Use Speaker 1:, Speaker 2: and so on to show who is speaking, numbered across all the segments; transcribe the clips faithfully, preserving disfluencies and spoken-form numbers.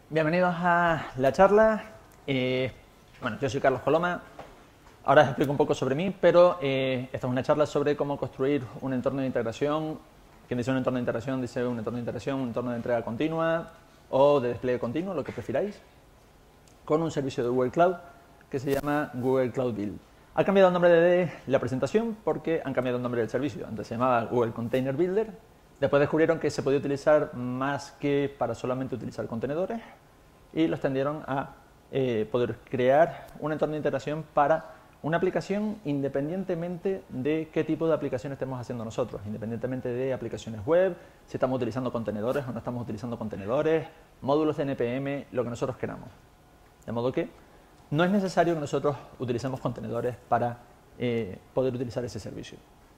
Speaker 1: Bienvenidos a la charla. Eh, bueno, yo soy Carlos Coloma. Ahora os explico un poco sobre mí, pero eh, esta es una charla sobre cómo construir un entorno de integración. Quien dice un entorno de integración, dice un entorno de integración, un entorno de entrega continua o de despliegue continuo, lo que prefiráis, con un servicio de Google Cloud que se llama Google Cloud Build. Ha cambiado el nombre de la presentación porque han cambiado el nombre del servicio. Antes se llamaba Google Container Builder. Después descubrieron que se podía utilizar más que para solamente utilizar contenedores y los tendieron a eh, poder crear un entorno de integración para una aplicación independientemente de qué tipo de aplicación estemos haciendo nosotros, independientemente de aplicaciones web, si estamos utilizando contenedores o no estamos utilizando contenedores, módulos de N P M, lo que nosotros queramos. De modo que no es necesario que nosotros utilicemos contenedores para eh, poder utilizar ese servicio.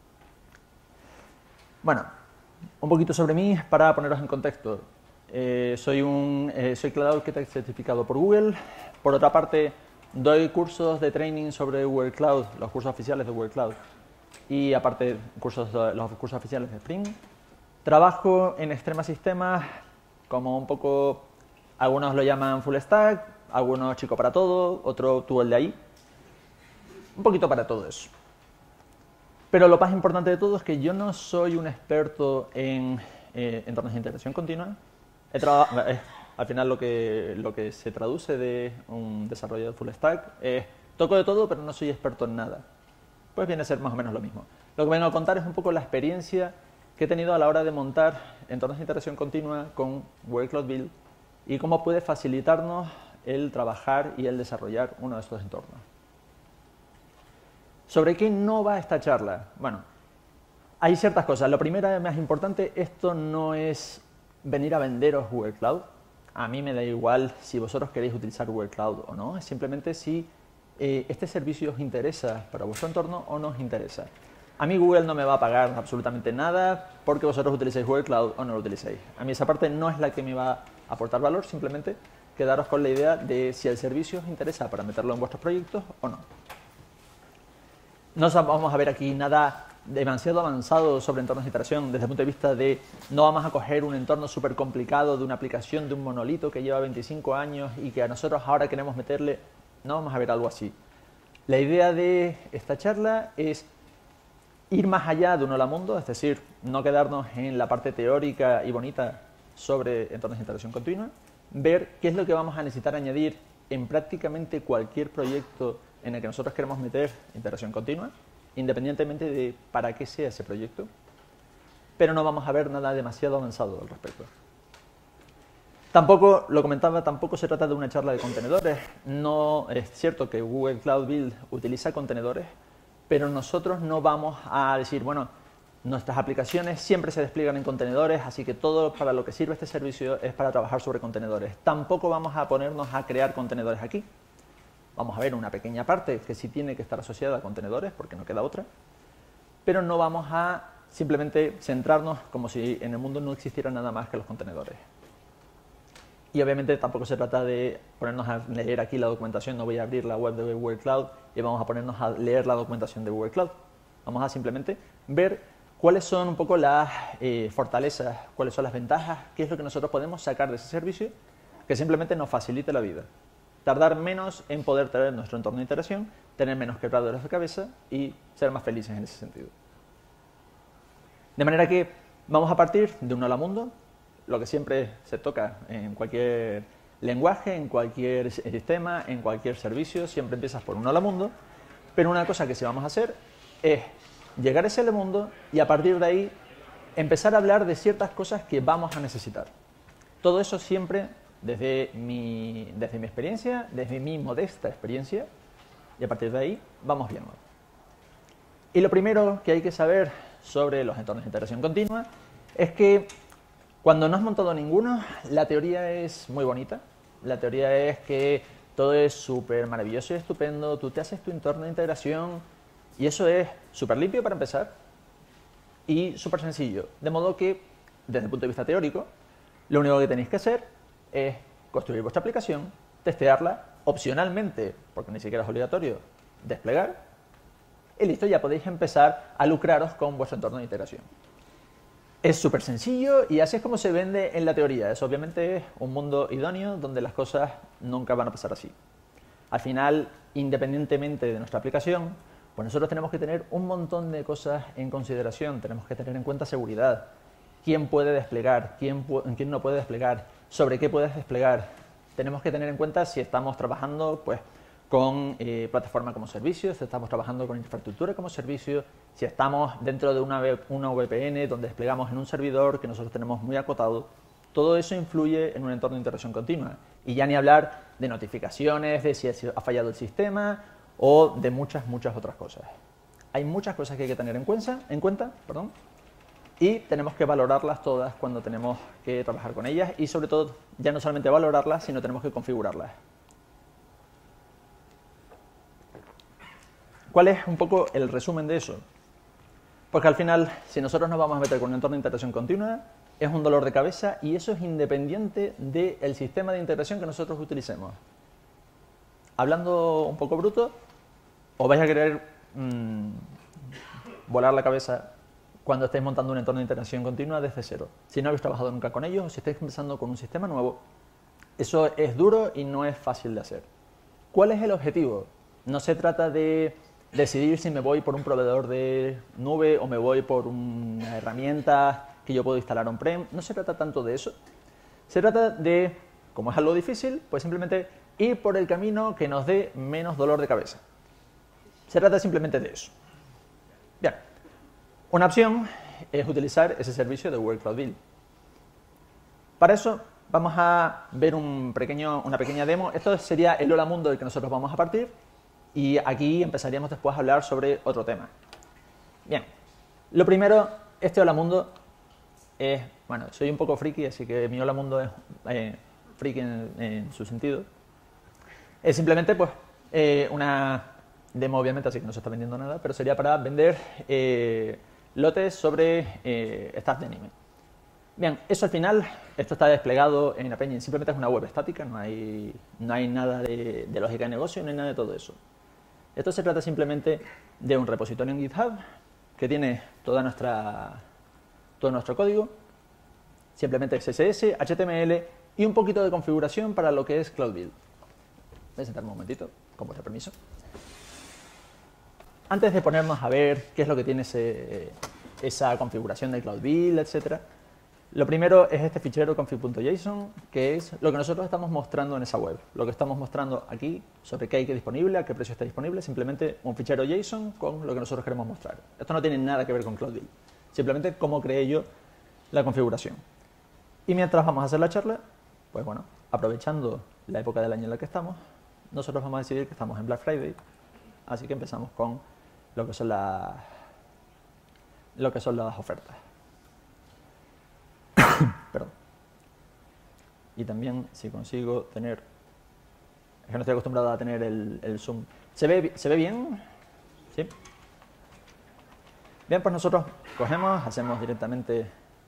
Speaker 1: Bueno, un poquito sobre mí para poneros en contexto. Eh, soy un eh, soy Cloud Architect certificado por Google. Por otra parte, doy cursos de training sobre Google Cloud, los cursos oficiales de Google Cloud. Y aparte, cursos, los cursos oficiales de Spring. Trabajo en Extrema Sistemas, como un poco, algunos lo llaman full stack, algunos chico para todo, otro tú el de ahí. Un poquito para todo eso. Pero lo más importante de todo es que yo no soy un experto en eh, entornos de integración continua. He eh, al final lo que, lo que se traduce de un desarrollador full stack es toco de todo, pero no soy experto en nada. Pues viene a ser más o menos lo mismo. Lo que vengo a contar es un poco la experiencia que he tenido a la hora de montar entornos de integración continua con Google Cloud Build y cómo puede facilitarnos el trabajar y el desarrollar uno de estos entornos. ¿Sobre qué no va esta charla? Bueno, hay ciertas cosas. La primera, más importante, esto no es venir a venderos Google Cloud. A mí me da igual si vosotros queréis utilizar Google Cloud o no. Es simplemente si eh, este servicio os interesa para vuestro entorno o no os interesa. A mí Google no me va a pagar absolutamente nada porque vosotros utilicéis Google Cloud o no lo utilicéis. A mí esa parte no es la que me va a aportar valor, simplemente quedaros con la idea de si el servicio os interesa para meterlo en vuestros proyectos o no. No vamos a ver aquí nada demasiado avanzado sobre entornos de iteración desde el punto de vista de no vamos a coger un entorno súper complicado de una aplicación, de un monolito que lleva veinticinco años y que a nosotros ahora queremos meterle. No vamos a ver algo así. La idea de esta charla es ir más allá de un hola mundo, es decir, no quedarnos en la parte teórica y bonita sobre entornos de iteración continua, ver qué es lo que vamos a necesitar añadir en prácticamente cualquier proyecto en el que nosotros queremos meter integración continua, independientemente de para qué sea ese proyecto, pero no vamos a ver nada demasiado avanzado al respecto. Tampoco, lo comentaba, tampoco se trata de una charla de contenedores. No es cierto que Google Cloud Build utiliza contenedores, pero nosotros no vamos a decir, bueno, nuestras aplicaciones siempre se despliegan en contenedores, así que todo para lo que sirve este servicio es para trabajar sobre contenedores. Tampoco vamos a ponernos a crear contenedores aquí. Vamos a ver una pequeña parte que sí tiene que estar asociada a contenedores, porque no queda otra, pero no vamos a simplemente centrarnos como si en el mundo no existiera nada más que los contenedores. Y obviamente tampoco se trata de ponernos a leer aquí la documentación, no voy a abrir la web de Google Cloud y vamos a ponernos a leer la documentación de Google Cloud. Vamos a simplemente ver cuáles son un poco las eh, fortalezas, cuáles son las ventajas, qué es lo que nosotros podemos sacar de ese servicio que simplemente nos facilite la vida. Tardar menos en poder tener nuestro entorno de iteración, tener menos quebraderos de cabeza y ser más felices en ese sentido. De manera que vamos a partir de un hola mundo, lo que siempre se toca en cualquier lenguaje, en cualquier sistema, en cualquier servicio, siempre empiezas por un hola mundo, pero una cosa que sí vamos a hacer es llegar a ese hola mundo y a partir de ahí empezar a hablar de ciertas cosas que vamos a necesitar. Todo eso siempre Desde mi, desde mi experiencia, desde mi modesta experiencia, y a partir de ahí vamos viendo. Y lo primero que hay que saber sobre los entornos de integración continua es que cuando no has montado ninguno, la teoría es muy bonita. La teoría es que todo es súper maravilloso y estupendo, tú te haces tu entorno de integración y eso es súper limpio para empezar y súper sencillo. De modo que, desde el punto de vista teórico, lo único que tenéis que hacer es construir vuestra aplicación, testearla, opcionalmente, porque ni siquiera es obligatorio, desplegar, y listo, ya podéis empezar a lucraros con vuestro entorno de integración. Es súper sencillo y así es como se vende en la teoría. Es obviamente un mundo idóneo donde las cosas nunca van a pasar así. Al final, independientemente de nuestra aplicación, pues nosotros tenemos que tener un montón de cosas en consideración. Tenemos que tener en cuenta seguridad. ¿Quién puede desplegar? ¿Quién, quién no puede desplegar? ¿Sobre qué puedes desplegar? Tenemos que tener en cuenta si estamos trabajando pues, con eh, plataforma como servicio, si estamos trabajando con infraestructura como servicio, si estamos dentro de una, una V P N donde desplegamos en un servidor que nosotros tenemos muy acotado. Todo eso influye en un entorno de integración continua. Y ya ni hablar de notificaciones, de si ha fallado el sistema o de muchas, muchas otras cosas. Hay muchas cosas que hay que tener en cuenta, en cuenta perdón, y tenemos que valorarlas todas cuando tenemos que trabajar con ellas y sobre todo ya no solamente valorarlas, sino tenemos que configurarlas. ¿Cuál es un poco el resumen de eso? Porque al final, si nosotros nos vamos a meter con un entorno de integración continua, es un dolor de cabeza y eso es independiente del sistema de integración que nosotros utilicemos. Hablando un poco bruto, os vais a querer mmm, volar la cabeza cuando estéis montando un entorno de integración continua desde cero. Si no habéis trabajado nunca con ellos o si estáis empezando con un sistema nuevo, eso es duro y no es fácil de hacer. ¿Cuál es el objetivo? No se trata de decidir si me voy por un proveedor de nube o me voy por una herramienta que yo puedo instalar on-prem. No se trata tanto de eso. Se trata de, como es algo difícil, pues simplemente ir por el camino que nos dé menos dolor de cabeza. Se trata simplemente de eso. Bien, una opción es utilizar ese servicio de Google Cloud Build. Para eso vamos a ver un pequeño, una pequeña demo. Esto sería el hola mundo del que nosotros vamos a partir. Y aquí empezaríamos después a hablar sobre otro tema. Bien, lo primero, este hola mundo es, bueno, soy un poco friki, así que mi hola mundo es eh, friki en, en su sentido. Es simplemente pues eh, una demo, obviamente, así que no se está vendiendo nada, pero sería para vender eh, lotes sobre eh, staff de anime. Bien, eso al final, esto está desplegado en App Engine, simplemente es una web estática, no hay, no hay nada de, de lógica de negocio, no hay nada de todo eso. Esto se trata simplemente de un repositorio en GitHub que tiene toda nuestra, todo nuestro código, simplemente C S S, H T M L y un poquito de configuración para lo que es Cloud Build. Voy a sentarme un momentito, con vuestro permiso. Antes de ponernos a ver qué es lo que tiene ese, esa configuración de Cloud Build, etcétera, lo primero es este fichero config.json, que es lo que nosotros estamos mostrando en esa web. Lo que estamos mostrando aquí sobre qué hay que disponible, a qué precio está disponible, simplemente un fichero JSON con lo que nosotros queremos mostrar. Esto no tiene nada que ver con Cloud Build, simplemente cómo creé yo la configuración. Y mientras vamos a hacer la charla, pues bueno, aprovechando la época del año en la que estamos, nosotros vamos a decidir que estamos en Black Friday, así que empezamos con lo que son, la, lo que son las ofertas. Perdón. Y también si consigo tener, es que no estoy acostumbrado a tener el, el zoom. ¿Se ve, ¿Se ve bien? ¿Sí? Bien, pues nosotros cogemos, hacemos directamente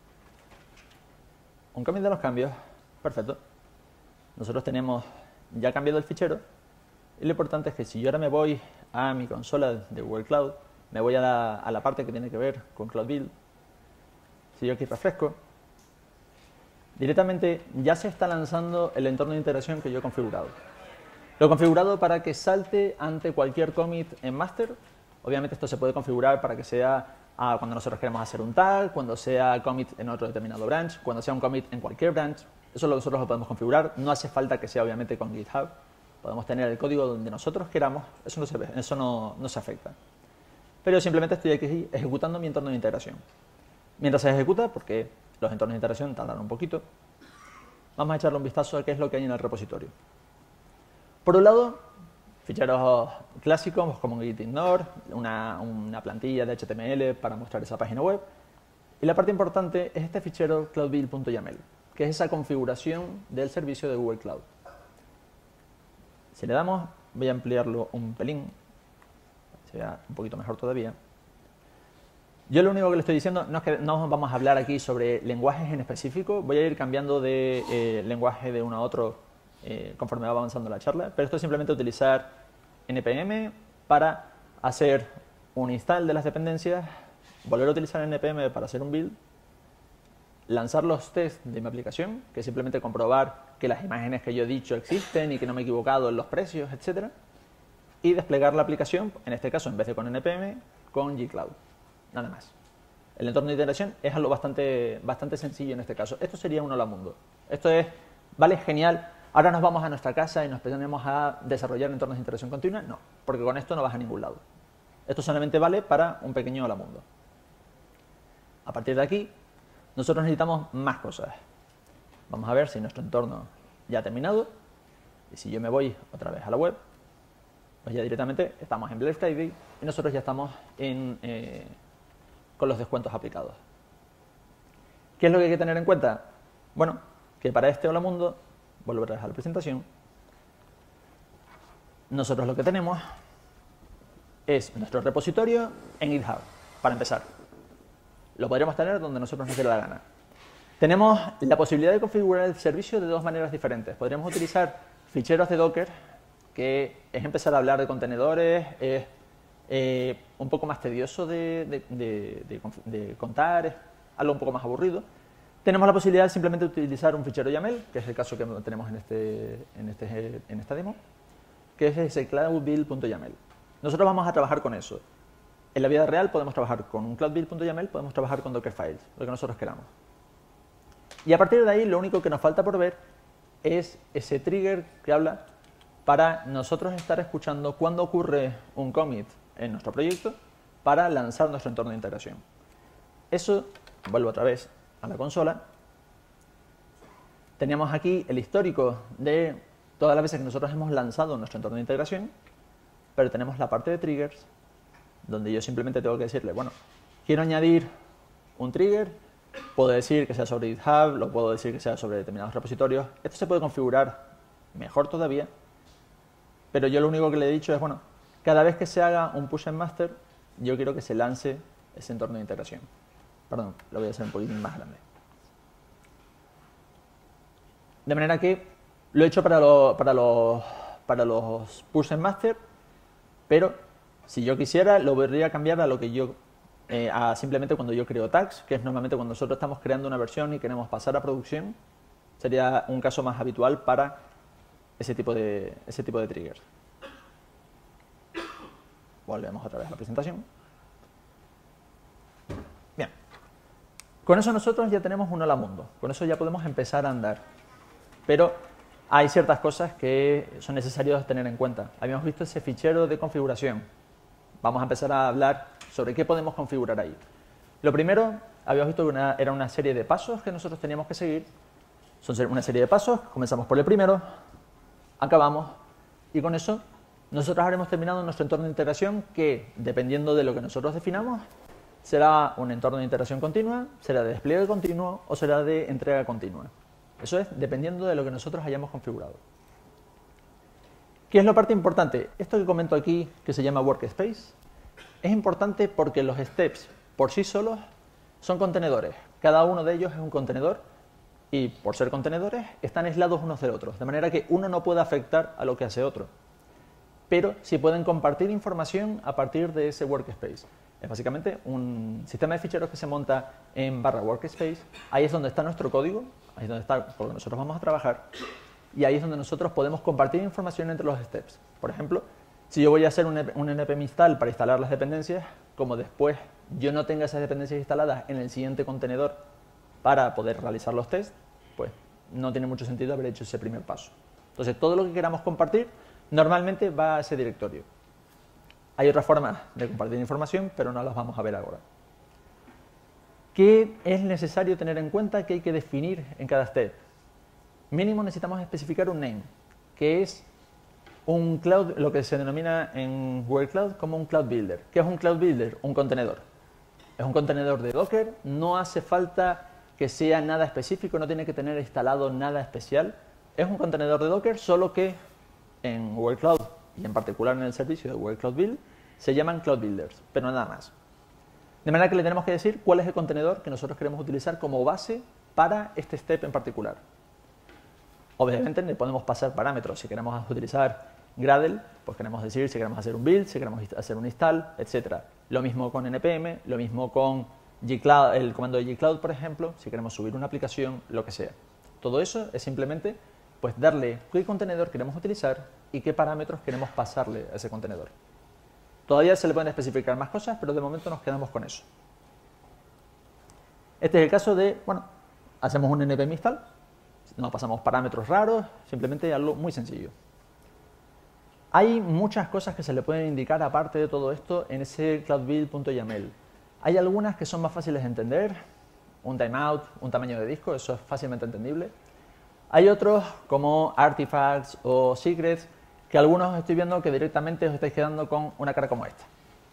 Speaker 1: un commit de los cambios. Perfecto. Nosotros tenemos ya cambiado el fichero. Y lo importante es que si yo ahora me voy a mi consola de Google Cloud, me voy a la, a la parte que tiene que ver con Cloud Build. Si yo aquí refresco, directamente ya se está lanzando el entorno de integración que yo he configurado. Lo he configurado para que salte ante cualquier commit en master. Obviamente esto se puede configurar para que sea ah, cuando nosotros queremos hacer un tag, cuando sea commit en otro determinado branch, cuando sea un commit en cualquier branch. Eso lo nosotros lo podemos configurar. No hace falta que sea obviamente con GitHub. Podemos tener el código donde nosotros queramos. Eso no se ve, eso no, no se afecta. Pero simplemente estoy aquí ejecutando mi entorno de integración. Mientras se ejecuta, porque los entornos de integración tardan un poquito, vamos a echarle un vistazo a qué es lo que hay en el repositorio. Por un lado, ficheros clásicos como gitignore, una, una plantilla de H T M L para mostrar esa página web. Y la parte importante es este fichero cloudbuild.yaml, que es esa configuración del servicio de Google Cloud. Si le damos, voy a ampliarlo un pelín, sea un poquito mejor todavía. Yo lo único que le estoy diciendo no es que no vamos a hablar aquí sobre lenguajes en específico, voy a ir cambiando de eh, lenguaje de uno a otro eh, conforme va avanzando la charla, pero esto es simplemente utilizar N P M para hacer un install de las dependencias, volver a utilizar N P M para hacer un build lanzar los tests de mi aplicación, que es simplemente comprobar que las imágenes que yo he dicho existen y que no me he equivocado en los precios, etcétera. Y desplegar la aplicación, en este caso, en vez de con N P M, con G-Cloud. Nada más. El entorno de integración es algo bastante, bastante sencillo en este caso. Esto sería un hola mundo. Esto es, vale, genial. Ahora nos vamos a nuestra casa y nos ponemos a desarrollar entornos de integración continua. No, porque con esto no vas a ningún lado. Esto solamente vale para un pequeño hola mundo. A partir de aquí, nosotros necesitamos más cosas. Vamos a ver si nuestro entorno ya ha terminado. Y si yo me voy otra vez a la web, pues ya directamente estamos en Black Friday y nosotros ya estamos en, eh, con los descuentos aplicados. ¿Qué es lo que hay que tener en cuenta? Bueno, que para este hola mundo, vuelvo otra vez a la presentación, nosotros lo que tenemos es nuestro repositorio en GitHub, para empezar. Lo podríamos tener donde nosotros nos dé la gana. Tenemos la posibilidad de configurar el servicio de dos maneras diferentes. Podríamos utilizar ficheros de Docker, que es empezar a hablar de contenedores, es eh, un poco más tedioso de, de, de, de, de contar, es algo un poco más aburrido. Tenemos la posibilidad de simplemente utilizar un fichero YAML, que es el caso que tenemos en, este, en, este, en esta demo, que es ese cloudbuild.yaml. Nosotros vamos a trabajar con eso. En la vida real podemos trabajar con un cloudbuild.yaml, podemos trabajar con Dockerfiles, lo que nosotros queramos. Y a partir de ahí, lo único que nos falta por ver es ese trigger que habla para nosotros estar escuchando cuando ocurre un commit en nuestro proyecto para lanzar nuestro entorno de integración. Eso, vuelvo otra vez a la consola. Tenemos aquí el histórico de todas las veces que nosotros hemos lanzado nuestro entorno de integración, pero tenemos la parte de triggers, donde yo simplemente tengo que decirle, bueno, quiero añadir un trigger, puedo decir que sea sobre GitHub, lo puedo decir que sea sobre determinados repositorios. Esto se puede configurar mejor todavía, pero yo lo único que le he dicho es, bueno, cada vez que se haga un push and master, yo quiero que se lance ese entorno de integración. Perdón, lo voy a hacer un poquitín más grande. De manera que lo he hecho para, lo, para, los, para los push and master, pero si yo quisiera, lo podría cambiar a lo que yo, eh, a simplemente cuando yo creo tags, que es normalmente cuando nosotros estamos creando una versión y queremos pasar a producción, sería un caso más habitual para ese tipo de, ese tipo de triggers. Volvemos otra vez a la presentación. Bien. Con eso nosotros ya tenemos un hola mundo. Con eso ya podemos empezar a andar. Pero hay ciertas cosas que son necesarias tener en cuenta. Habíamos visto ese fichero de configuración. Vamos a empezar a hablar sobre qué podemos configurar ahí. Lo primero, habíamos visto que una, era una serie de pasos que nosotros teníamos que seguir. Son una serie de pasos. Comenzamos por el primero, acabamos, y con eso nosotros habremos terminado nuestro entorno de integración que, dependiendo de lo que nosotros definamos, será un entorno de integración continua, será de despliegue continuo o será de entrega continua. Eso es dependiendo de lo que nosotros hayamos configurado. ¿Qué es la parte importante? Esto que comento aquí, que se llama Workspace, es importante porque los steps por sí solos son contenedores. Cada uno de ellos es un contenedor y, por ser contenedores, están aislados unos de otros, de manera que uno no puede afectar a lo que hace otro. Pero sí pueden compartir información a partir de ese Workspace. Es básicamente un sistema de ficheros que se monta en barra Workspace. Ahí es donde está nuestro código, ahí es donde está por lo que nosotros vamos a trabajar. Y ahí es donde nosotros podemos compartir información entre los steps. Por ejemplo, si yo voy a hacer un, un npm install para instalar las dependencias, como después yo no tenga esas dependencias instaladas en el siguiente contenedor para poder realizar los tests, pues no tiene mucho sentido haber hecho ese primer paso. Entonces, todo lo que queramos compartir normalmente va a ese directorio. Hay otras formas de compartir información, pero no las vamos a ver ahora. ¿Qué es necesario tener en cuenta que hay que definir en cada step? Mínimo necesitamos especificar un name, que es un cloud, lo que se denomina en Google Cloud como un Cloud Builder. ¿Qué es un Cloud Builder? Un contenedor. Es un contenedor de Docker, no hace falta que sea nada específico, no tiene que tener instalado nada especial. Es un contenedor de Docker, solo que en Google Cloud y en particular en el servicio de Google Cloud Build se llaman Cloud Builders, pero nada más. De manera que le tenemos que decir cuál es el contenedor que nosotros queremos utilizar como base para este step en particular. Obviamente le podemos pasar parámetros. Si queremos utilizar Gradle, pues queremos decir si queremos hacer un build, si queremos hacer un install, etcétera. Lo mismo con N P M, lo mismo con gcloud, el comando de gcloud, por ejemplo, si queremos subir una aplicación, lo que sea. Todo eso es simplemente pues, darle qué contenedor queremos utilizar y qué parámetros queremos pasarle a ese contenedor. Todavía se le pueden especificar más cosas, pero de momento nos quedamos con eso. Este es el caso de, bueno, hacemos un npm install, no pasamos parámetros raros, simplemente algo muy sencillo. Hay muchas cosas que se le pueden indicar aparte de todo esto en ese cloudbuild.yaml. Hay algunas que son más fáciles de entender, un timeout, un tamaño de disco, eso es fácilmente entendible. Hay otros como artifacts o secrets, que algunos estoy viendo que directamente os estáis quedando con una cara como esta.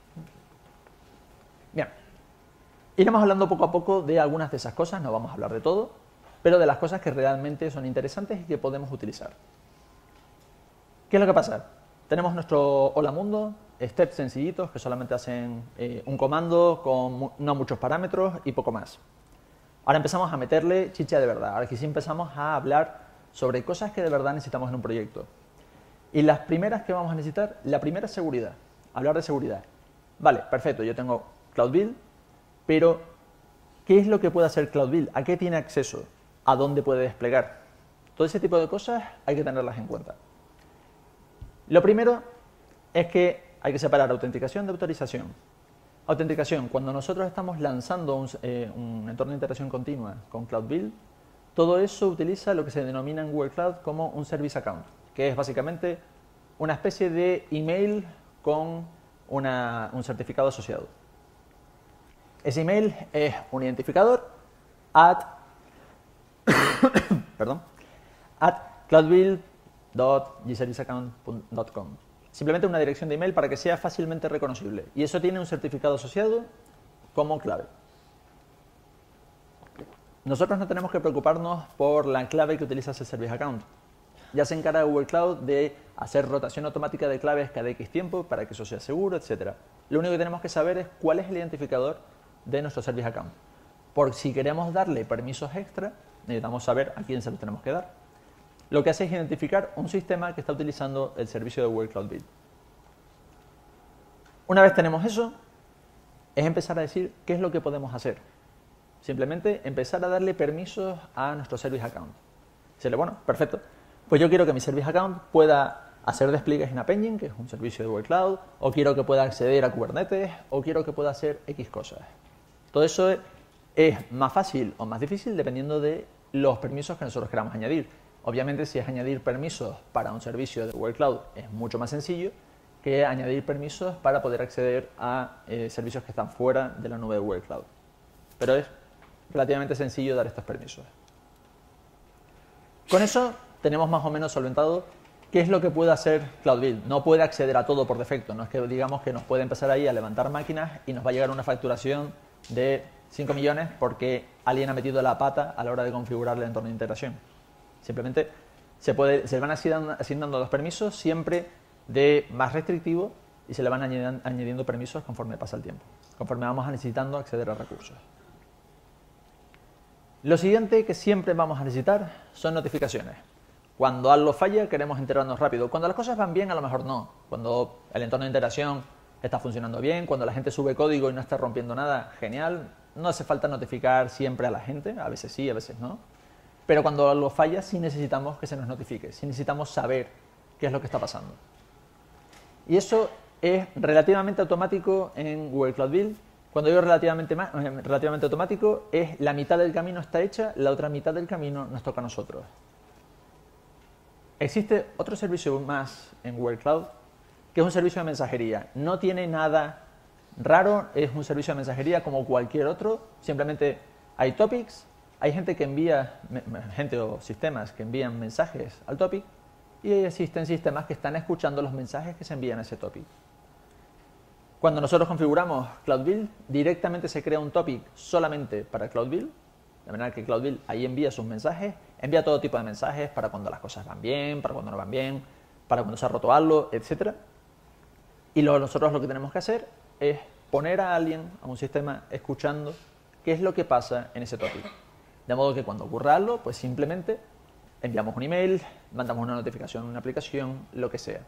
Speaker 1: Bien, iremos hablando poco a poco de algunas de esas cosas, no vamos a hablar de todo, pero de las cosas que realmente son interesantes y que podemos utilizar. ¿Qué es lo que pasa? Tenemos nuestro Hola Mundo, steps sencillitos que solamente hacen eh, un comando con mu no muchos parámetros y poco más. Ahora empezamos a meterle chicha de verdad, ahora aquí sí empezamos a hablar sobre cosas que de verdad necesitamos en un proyecto. Y las primeras que vamos a necesitar, la primera es seguridad, hablar de seguridad. Vale, perfecto, yo tengo Cloud Build, pero ¿qué es lo que puede hacer Cloud Build? ¿A qué tiene acceso? ¿A dónde puede desplegar? Todo ese tipo de cosas hay que tenerlas en cuenta. Lo primero es que hay que separar autenticación de autorización. Autenticación, cuando nosotros estamos lanzando un, eh, un entorno de integración continua con Cloud Build, todo eso utiliza lo que se denomina en Google Cloud como un Service Account, que es básicamente una especie de email con una, un certificado asociado. Ese email es un identificador at, perdón, at cloudbuild punto g service account punto com. Simplemente una dirección de email para que sea fácilmente reconocible. Y eso tiene un certificado asociado como clave. Nosotros no tenemos que preocuparnos por la clave que utiliza ese Service Account. Ya se encarga Google Cloud de hacer rotación automática de claves cada X tiempo para que eso sea seguro, etcétera. Lo único que tenemos que saber es cuál es el identificador de nuestro Service Account. Por si queremos darle permisos extra, necesitamos saber a quién se los tenemos que dar. Lo que hace es identificar un sistema que está utilizando el servicio de Google Cloud Build. Una vez tenemos eso, es empezar a decir qué es lo que podemos hacer. Simplemente empezar a darle permisos a nuestro Service Account. Decirle, bueno, perfecto, pues yo quiero que mi Service Account pueda hacer despliegues en App Engine, que es un servicio de Google Cloud, o quiero que pueda acceder a Kubernetes, o quiero que pueda hacer X cosas. Todo eso es más fácil o más difícil dependiendo de los permisos que nosotros queramos añadir. Obviamente, si es añadir permisos para un servicio de Google Cloud, es mucho más sencillo que añadir permisos para poder acceder a eh, servicios que están fuera de la nube de Google Cloud. Pero es relativamente sencillo dar estos permisos. Con eso tenemos más o menos solventado qué es lo que puede hacer Cloud Build. No puede acceder a todo por defecto, no es que digamos que nos puede empezar ahí a levantar máquinas y nos va a llegar una facturación de cinco millones porque alguien ha metido la pata a la hora de configurar el entorno de integración. Simplemente se, puede, se le van asignando, asignando los permisos siempre de más restrictivo y se le van añadiendo, añadiendo permisos conforme pasa el tiempo, conforme vamos necesitando acceder a recursos. Lo siguiente que siempre vamos a necesitar son notificaciones. Cuando algo falla queremos enterarnos rápido. Cuando las cosas van bien a lo mejor no. Cuando el entorno de integración está funcionando bien, cuando la gente sube código y no está rompiendo nada, genial. No hace falta notificar siempre a la gente, a veces sí, a veces no. Pero cuando algo falla sí necesitamos que se nos notifique, sí necesitamos saber qué es lo que está pasando. Y eso es relativamente automático en Google Cloud Build. Cuando digo relativamente, más, relativamente automático, es la mitad del camino está hecha, la otra mitad del camino nos toca a nosotros. Existe otro servicio más en Google Cloud, que es un servicio de mensajería. No tiene nada raro, es un servicio de mensajería como cualquier otro, simplemente hay topics. Hay gente que envía, gente o sistemas que envían mensajes al topic y existen sistemas que están escuchando los mensajes que se envían a ese topic. Cuando nosotros configuramos Cloud Build, directamente se crea un topic solamente para Cloud Build, de manera que Cloud Build ahí envía sus mensajes, envía todo tipo de mensajes para cuando las cosas van bien, para cuando no van bien, para cuando se ha roto algo, etcétera. Y lo, nosotros lo que tenemos que hacer es poner a alguien, a un sistema, escuchando qué es lo que pasa en ese topic. De modo que cuando ocurra algo, pues simplemente enviamos un email, mandamos una notificación a una aplicación, lo que sea.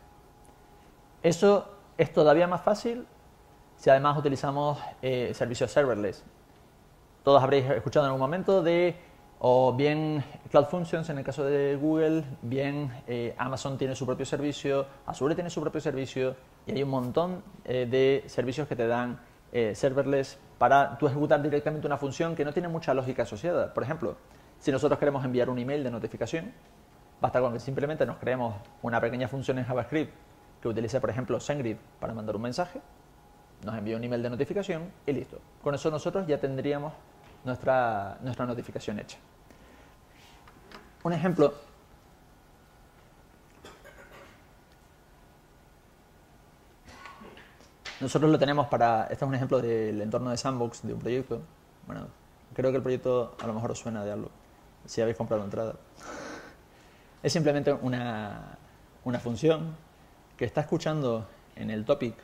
Speaker 1: Eso es todavía más fácil si además utilizamos eh, servicios serverless. todos habréis escuchado en algún momento de, o bien Cloud Functions en el caso de Google, bien eh, Amazon tiene su propio servicio, Azure tiene su propio servicio, y hay un montón eh, de servicios que te dan eh, serverless para tú ejecutar directamente una función que no tiene mucha lógica asociada. Por ejemplo, si nosotros queremos enviar un email de notificación, basta con que simplemente nos creemos una pequeña función en JavaScript que utilice, por ejemplo, SendGrid para mandar un mensaje, nos envía un email de notificación y listo. Con eso nosotros ya tendríamos nuestra, nuestra notificación hecha. Un ejemplo. Nosotros lo tenemos para... Este es un ejemplo del entorno de Sandbox de un proyecto. Bueno, creo que el proyecto a lo mejor os suena de algo, si habéis comprado entrada. Es simplemente una, una función que está escuchando en el topic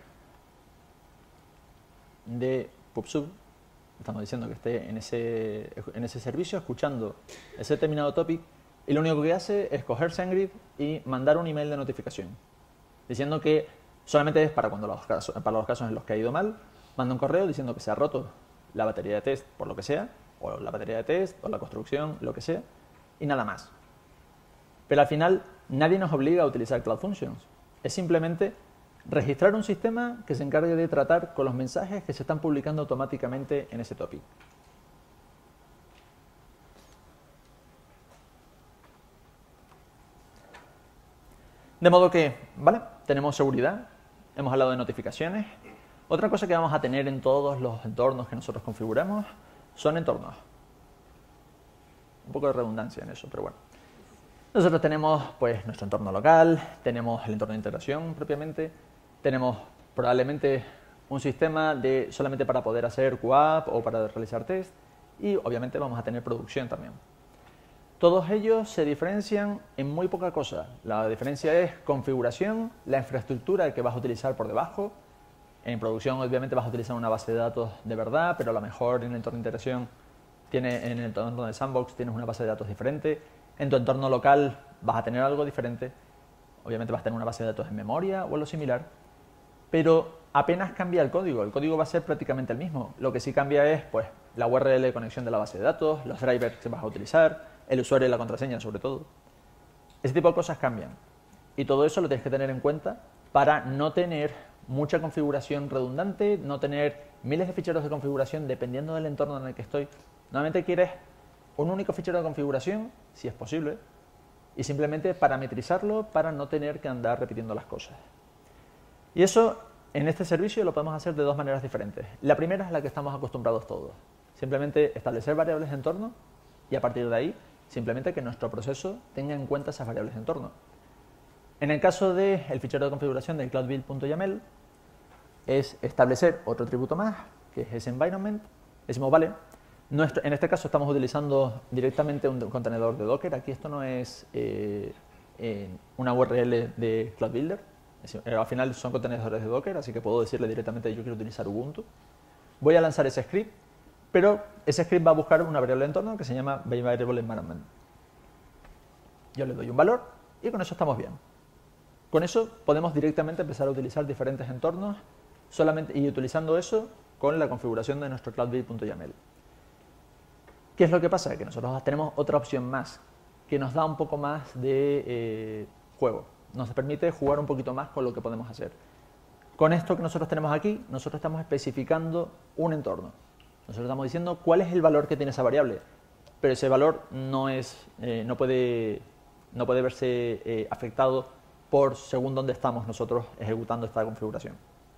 Speaker 1: de PubSub. Estamos diciendo que esté en ese, en ese servicio escuchando ese determinado topic, y lo único que hace es coger SendGrid y mandar un email de notificación diciendo que solamente es para, cuando los casos, para los casos en los que ha ido mal, manda un correo diciendo que se ha roto la batería de test por lo que sea, o la batería de test, o la construcción, lo que sea, y nada más. Pero al final nadie nos obliga a utilizar Cloud Functions. Es simplemente registrar un sistema que se encargue de tratar con los mensajes que se están publicando automáticamente en ese topic. De modo que, ¿vale? Tenemos seguridad, hemos hablado de notificaciones. Otra cosa que vamos a tener en todos los entornos que nosotros configuramos son entornos. Un poco de redundancia en eso, pero bueno. Nosotros tenemos pues nuestro entorno local, tenemos el entorno de integración propiamente, tenemos probablemente un sistema de solamente para poder hacer Q A P o para realizar test, y obviamente vamos a tener producción también. Todos ellos se diferencian en muy poca cosa. La diferencia es configuración, la infraestructura que vas a utilizar por debajo. En producción obviamente vas a utilizar una base de datos de verdad, pero a lo mejor en el entorno de integración, tiene, en el entorno de Sandbox tienes una base de datos diferente. En tu entorno local vas a tener algo diferente. Obviamente vas a tener una base de datos en memoria o algo similar. Pero apenas cambia el código. El código va a ser prácticamente el mismo. Lo que sí cambia es pues, la U R L de conexión de la base de datos, los drivers que vas a utilizar, el usuario y la contraseña sobre todo. Ese tipo de cosas cambian. Y todo eso lo tienes que tener en cuenta para no tener mucha configuración redundante, no tener miles de ficheros de configuración dependiendo del entorno en el que estoy. Normalmente quieres un único fichero de configuración, si es posible, y simplemente parametrizarlo para no tener que andar repitiendo las cosas. Y eso en este servicio lo podemos hacer de dos maneras diferentes. La primera es la que estamos acostumbrados todos. Simplemente establecer variables de entorno y a partir de ahí simplemente que nuestro proceso tenga en cuenta esas variables de entorno. En el caso del fichero de configuración del cloudbuild.yaml es establecer otro atributo más, que es ese environment. Decimos, vale, nuestro, en este caso estamos utilizando directamente un contenedor de Docker. Aquí esto no es eh, eh, una U R L de Cloud Builder. Es, eh, al final son contenedores de Docker, así que puedo decirle directamente yo quiero utilizar Ubuntu. Voy a lanzar ese script, pero ese script va a buscar una variable de entorno que se llama variable environment. Yo le doy un valor y con eso estamos bien. Con eso podemos directamente empezar a utilizar diferentes entornos solamente, y utilizando eso con la configuración de nuestro cloudbuild.yaml. ¿Qué es lo que pasa? Que nosotros tenemos otra opción más que nos da un poco más de eh, juego. Nos permite jugar un poquito más con lo que podemos hacer. Con esto que nosotros tenemos aquí, nosotros estamos especificando un entorno. Nosotros estamos diciendo cuál es el valor que tiene esa variable, pero ese valor no, es, eh, no, puede, no puede verse eh, afectado por según dónde estamos nosotros ejecutando esta configuración.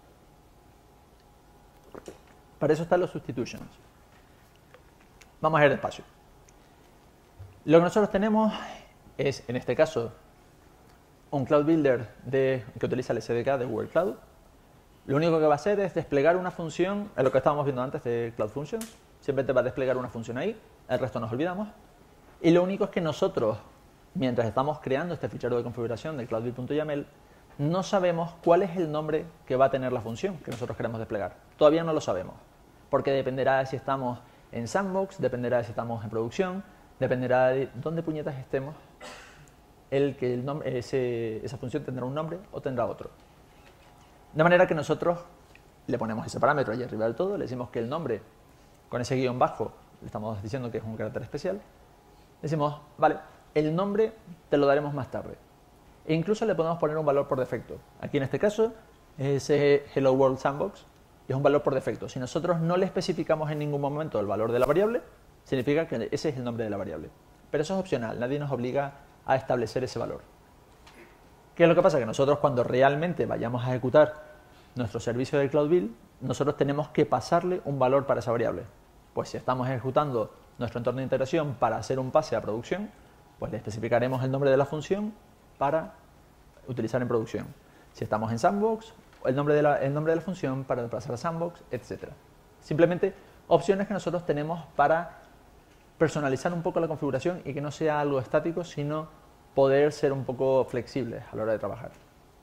Speaker 1: Para eso están los substitutions. Vamos a ir despacio. Lo que nosotros tenemos es, en este caso, un Cloud Builder de, que utiliza el S D K de Google Cloud. Lo único que va a hacer es desplegar una función, en lo que estábamos viendo antes de Cloud Functions. Siempre te va a desplegar una función ahí, el resto nos olvidamos. Y lo único es que nosotros, mientras estamos creando este fichero de configuración del cloudbuild.yaml, no sabemos cuál es el nombre que va a tener la función que nosotros queremos desplegar. Todavía no lo sabemos, porque dependerá de si estamos en Sandbox, dependerá de si estamos en producción, dependerá de dónde puñetas estemos, el que el nombre, ese, esa función tendrá un nombre o tendrá otro. De manera que nosotros le ponemos ese parámetro allí arriba del todo, le decimos que el nombre con ese guión bajo le estamos diciendo que es un carácter especial, decimos, vale, el nombre te lo daremos más tarde. E incluso le podemos poner un valor por defecto. Aquí en este caso es ese Hello World Sandbox, y es un valor por defecto. Si nosotros no le especificamos en ningún momento el valor de la variable, significa que ese es el nombre de la variable. Pero eso es opcional, nadie nos obliga a establecer ese valor. ¿Qué es lo que pasa? Que nosotros cuando realmente vayamos a ejecutar nuestro servicio de Cloud Build, nosotros tenemos que pasarle un valor para esa variable. Pues si estamos ejecutando nuestro entorno de integración para hacer un pase a producción, pues le especificaremos el nombre de la función para utilizar en producción. Si estamos en Sandbox, el nombre de la, el nombre de la función para pasar a Sandbox, etcétera. Simplemente opciones que nosotros tenemos para personalizar un poco la configuración y que no sea algo estático, sino poder ser un poco flexibles a la hora de trabajar.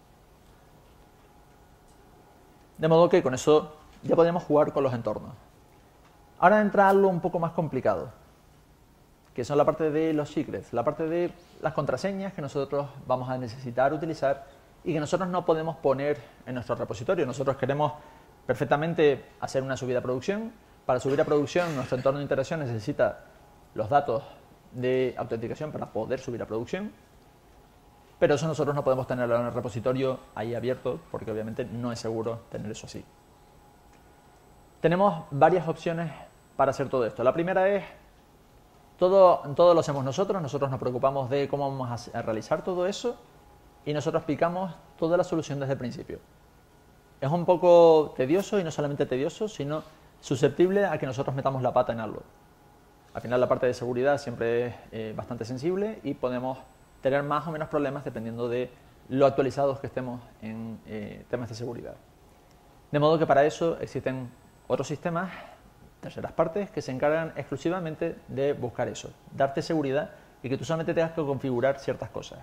Speaker 1: De modo que con eso ya podemos jugar con los entornos. Ahora entra algo un poco más complicado, que son la parte de los secrets, la parte de las contraseñas que nosotros vamos a necesitar utilizar y que nosotros no podemos poner en nuestro repositorio. Nosotros queremos perfectamente hacer una subida a producción. Para subir a producción, nuestro entorno de integración necesita los datos de autenticación para poder subir a producción, pero eso nosotros no podemos tenerlo en el repositorio ahí abierto, porque obviamente no es seguro tener eso así. Tenemos varias opciones para hacer todo esto. La primera es, todo, todo lo hacemos nosotros, nosotros nos preocupamos de cómo vamos a realizar todo eso y nosotros picamos toda la solución desde el principio. Es un poco tedioso, y no solamente tedioso, sino susceptible a que nosotros metamos la pata en algo. Al final la parte de seguridad siempre es eh, bastante sensible y podemos tener más o menos problemas dependiendo de lo actualizados que estemos en eh, temas de seguridad. De modo que para eso existen otros sistemas, terceras partes, que se encargan exclusivamente de buscar eso, darte seguridad y que tú solamente tengas que configurar ciertas cosas.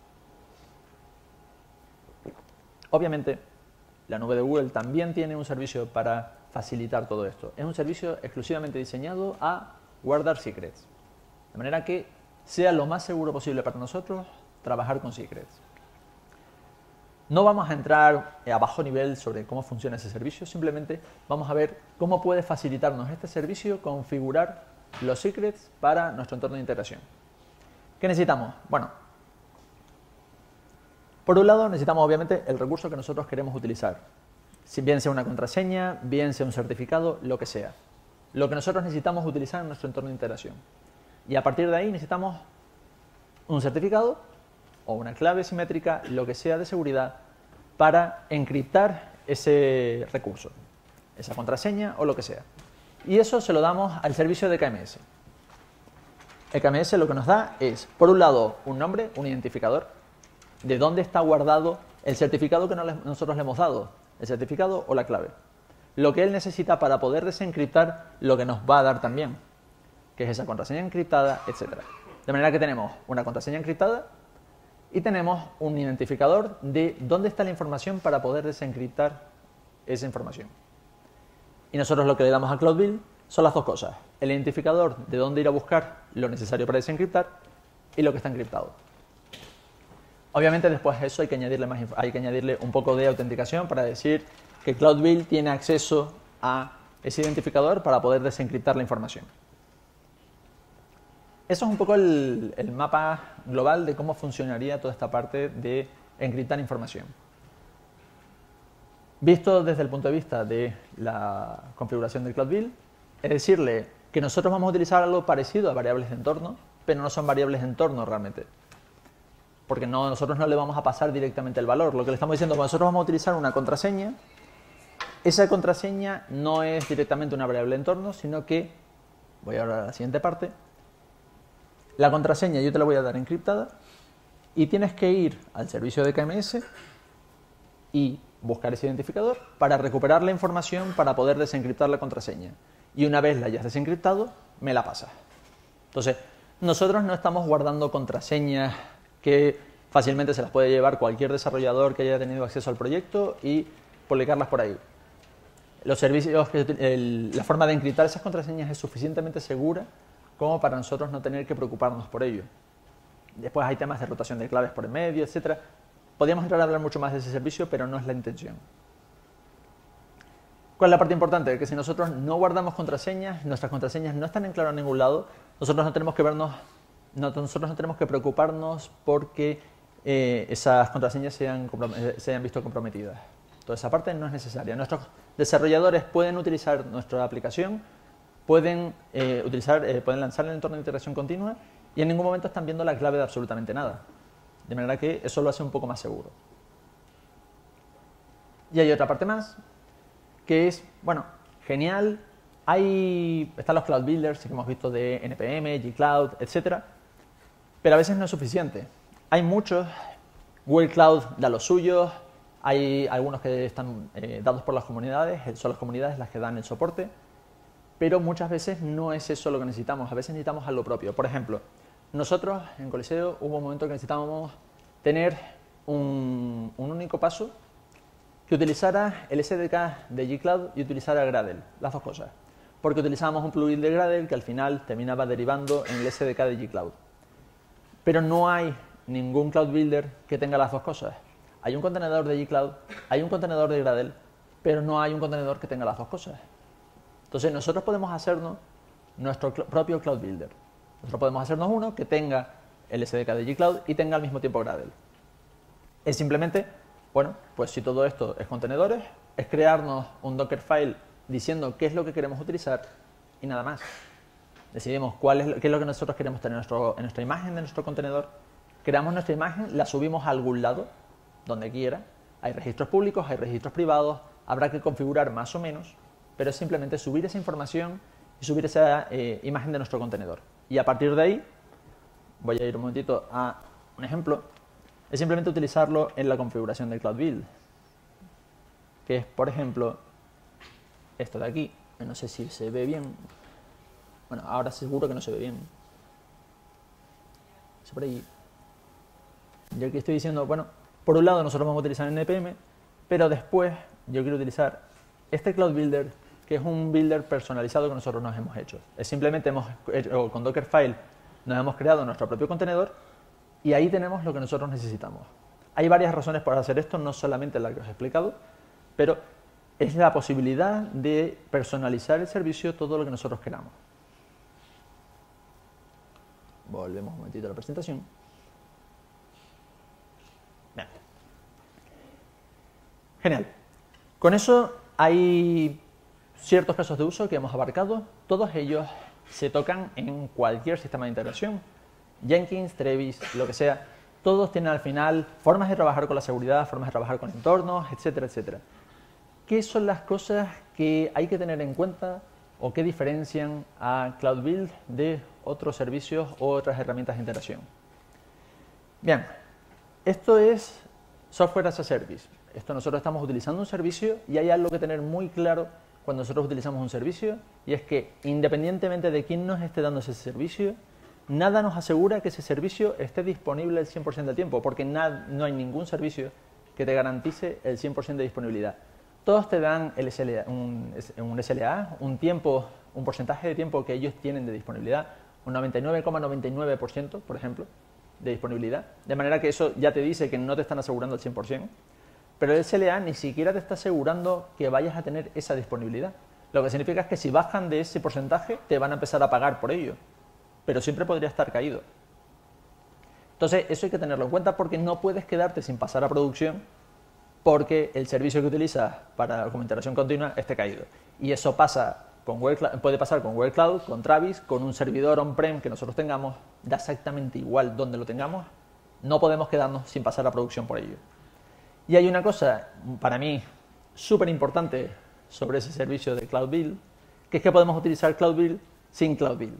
Speaker 1: Obviamente, la nube de Google también tiene un servicio para facilitar todo esto. Es un servicio exclusivamente diseñado a guardar secrets, de manera que sea lo más seguro posible para nosotros trabajar con secrets. No vamos a entrar a bajo nivel sobre cómo funciona ese servicio, simplemente vamos a ver cómo puede facilitarnos este servicio configurar los secrets para nuestro entorno de integración. ¿Qué necesitamos? Bueno, por un lado necesitamos obviamente el recurso que nosotros queremos utilizar, si bien sea una contraseña, bien sea un certificado, lo que sea. Lo que nosotros necesitamos utilizar en nuestro entorno de integración. Y a partir de ahí necesitamos un certificado o una clave simétrica, lo que sea de seguridad, para encriptar ese recurso, esa contraseña o lo que sea. Y eso se lo damos al servicio de K M S. El K M S lo que nos da es, por un lado, un nombre, un identificador, de dónde está guardado el certificado que nosotros le hemos dado, el certificado o la clave. Lo que él necesita para poder desencriptar lo que nos va a dar también, que es esa contraseña encriptada, etcétera. De manera que tenemos una contraseña encriptada y tenemos un identificador de dónde está la información para poder desencriptar esa información. Y nosotros lo que le damos a Cloud Build son las dos cosas: el identificador de dónde ir a buscar lo necesario para desencriptar y lo que está encriptado. Obviamente después de eso hay que añadirle, más, hay que añadirle un poco de autenticación para decir que Cloud Build tiene acceso a ese identificador para poder desencriptar la información. Eso es un poco el, el mapa global de cómo funcionaría toda esta parte de encriptar información. Visto desde el punto de vista de la configuración de Cloud Build, es decirle que nosotros vamos a utilizar algo parecido a variables de entorno, pero no son variables de entorno realmente. Porque no, nosotros no le vamos a pasar directamente el valor. Lo que le estamos diciendo es que nosotros vamos a utilizar una contraseña. Esa contraseña no es directamente una variable de entorno, sino que, voy ahora a la siguiente parte, la contraseña yo te la voy a dar encriptada y tienes que ir al servicio de K M S y buscar ese identificador para recuperar la información para poder desencriptar la contraseña. Y una vez la hayas desencriptado, me la pasas. Entonces, nosotros no estamos guardando contraseñas que fácilmente se las puede llevar cualquier desarrollador que haya tenido acceso al proyecto y publicarlas por ahí. Los servicios, el, la forma de encriptar esas contraseñas es suficientemente segura como para nosotros no tener que preocuparnos por ello. Después hay temas de rotación de claves por en medio, etcétera. Podríamos entrar a hablar mucho más de ese servicio, pero no es la intención. ¿Cuál es la parte importante? Que si nosotros no guardamos contraseñas, nuestras contraseñas no están en claro en ningún lado, nosotros no tenemos que vernos, no, nosotros no tenemos que preocuparnos porque eh, esas contraseñas se hayan, se hayan visto comprometidas. Toda esa parte no es necesaria. Nuestros desarrolladores pueden utilizar nuestra aplicación, pueden, eh, utilizar, eh, pueden lanzar el entorno de integración continua y en ningún momento están viendo la clave de absolutamente nada. De manera que eso lo hace un poco más seguro. Y hay otra parte más, que es, bueno, genial, hay, están los Cloud Builders que hemos visto de N P M, G Cloud, etcétera, pero a veces no es suficiente. Hay muchos, Google Cloud da los suyos, hay algunos que están eh, dados por las comunidades, son las comunidades las que dan el soporte, pero muchas veces no es eso lo que necesitamos, a veces necesitamos algo propio. Por ejemplo, nosotros en Coliseo hubo un momento que necesitábamos tener un, un único paso que utilizara el S D K de G Cloud y utilizara Gradle, las dos cosas. Porque utilizábamos un plugin de Gradle que al final terminaba derivando en el S D K de G Cloud. Pero no hay ningún Cloud Builder que tenga las dos cosas. Hay un contenedor de G Cloud, hay un contenedor de Gradle, pero no hay un contenedor que tenga las dos cosas. Entonces nosotros podemos hacernos nuestro propio Cloud Builder. Nosotros podemos hacernos uno que tenga el S D K de G Cloud y tenga al mismo tiempo Gradle. Es simplemente, bueno, pues si todo esto es contenedores, es crearnos un Dockerfile diciendo qué es lo que queremos utilizar y nada más. Decidimos cuál es, qué es lo que nosotros queremos tener en, nuestro, en nuestra imagen de nuestro contenedor, creamos nuestra imagen, la subimos a algún lado, donde quiera. Hay registros públicos, hay registros privados, habrá que configurar más o menos, pero es simplemente subir esa información y subir esa eh, imagen de nuestro contenedor. Y a partir de ahí, voy a ir un momentito a un ejemplo, es simplemente utilizarlo en la configuración del Cloud Build, que es, por ejemplo, esto de aquí. No sé si se ve bien. Bueno, ahora seguro que no se ve bien. Es por ahí. Yo aquí estoy diciendo, bueno, por un lado nosotros vamos a utilizar N P M, pero después yo quiero utilizar este Cloud Builder, que es un builder personalizado que nosotros nos hemos hecho. Es simplemente hemos hecho, con Dockerfile nos hemos creado nuestro propio contenedor y ahí tenemos lo que nosotros necesitamos. Hay varias razones para hacer esto, no solamente la que os he explicado, pero es la posibilidad de personalizar el servicio todo lo que nosotros queramos. Volvemos un momentito a la presentación. Bien. Genial. Con eso hay ciertos casos de uso que hemos abarcado. Todos ellos se tocan en cualquier sistema de integración. Jenkins, Travis, lo que sea. Todos tienen al final formas de trabajar con la seguridad, formas de trabajar con entornos, etcétera, etcétera. ¿Qué son las cosas que hay que tener en cuenta o qué diferencian a Cloud Build de otros servicios o otras herramientas de integración? Bien, esto es Software as a Service. Esto nosotros estamos utilizando un servicio y hay algo que tener muy claro cuando nosotros utilizamos un servicio y es que independientemente de quién nos esté dando ese servicio, nada nos asegura que ese servicio esté disponible el cien por ciento del tiempo, porque no hay ningún servicio que te garantice el cien por ciento de disponibilidad. Todos te dan el S L A, un, un S L A, un tiempo, un porcentaje de tiempo que ellos tienen de disponibilidad, un noventa y nueve coma noventa y nueve por ciento, por ejemplo, de disponibilidad. De manera que eso ya te dice que no te están asegurando el cien por ciento, pero el S L A ni siquiera te está asegurando que vayas a tener esa disponibilidad. Lo que significa es que si bajan de ese porcentaje, te van a empezar a pagar por ello, pero siempre podría estar caído. Entonces, eso hay que tenerlo en cuenta porque no puedes quedarte sin pasar a producción porque el servicio que utilizas para como integración continua esté caído. Y eso pasa con Google Cloud, puede pasar con Google Cloud, con Travis, con un servidor on-prem que nosotros tengamos, da exactamente igual donde lo tengamos, no podemos quedarnos sin pasar a producción por ello. Y hay una cosa, para mí, súper importante sobre ese servicio de Cloud Build, que es que podemos utilizar Cloud Build sin Cloud Build.